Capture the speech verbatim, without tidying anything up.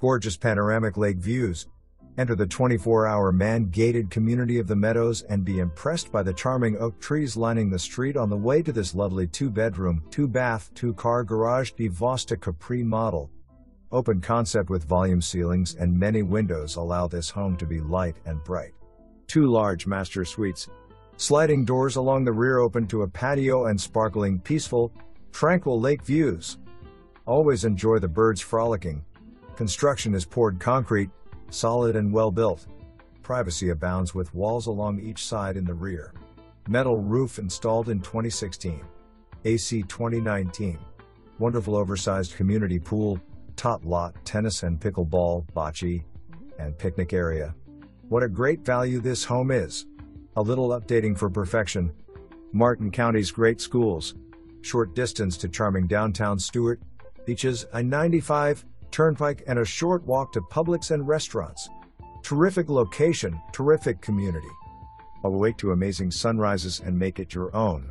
Gorgeous panoramic lake views. Enter the twenty-four hour man-gated community of the Meadows and be impressed by the charming oak trees lining the street on the way to this lovely two-bedroom, two-bath, two-car garage DiVosta Capri model. Open concept with volume ceilings and many windows allow this home to be light and bright. Two large master suites. Sliding doors along the rear open to a patio and sparkling, peaceful, tranquil lake views. Always enjoy the birds frolicking. Construction is poured concrete, solid and well built. Privacy abounds with walls along each side in the rear. Metal roof installed in twenty sixteen. A C twenty nineteen. Wonderful oversized community pool, top lot, tennis and pickleball, bocce, and picnic area. What a great value this home is. A little updating for perfection. Martin County's great schools. Short distance to charming downtown Stuart, beaches, I ninety-five, Turnpike, and a short walk to Publix and restaurants. Terrific location, terrific community. Awake to amazing sunrises and make it your own.